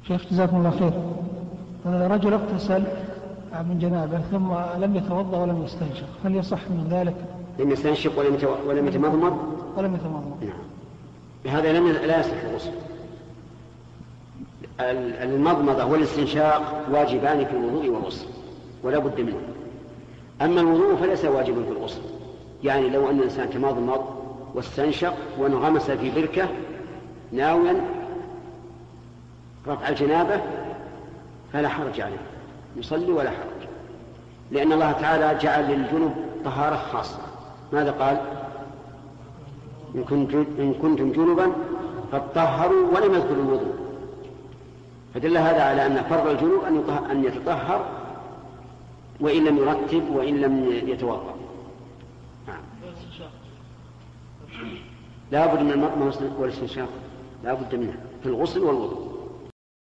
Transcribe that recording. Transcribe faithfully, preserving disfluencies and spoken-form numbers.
شيخ جزاكم الله خير. رجل اغتسل من جنابه ثم لم يتوضأ ولم يستنشق، هل يصح من ذلك؟ لم يستنشق ولم ولم يتمضمض؟ ولم يتمضمض. نعم. بهذا لم لا يصح الغسل. المضمضة والاستنشاق واجبان في الوضوء والغسل ولا بد منه. أما الوضوء فليس واجبا في الغسل، يعني لو أن الإنسان تمضمض واستنشق وانغمس في بركة ناويا رفع الجنابة فلا حرج عليه، يصلي ولا حرج، لأن الله تعالى جعل للجنوب طهارة خاصة. ماذا قال؟ إن كنتم جنبا فاطهروا ولم يذكر الوضوء، فدل هذا على أن فرض الجنوب أن يتطهر وإن لم يرتب وإن لم يتوضأ. لا بد من المضمضة والاستنشاق، لا بد منها في الغسل والوضوء.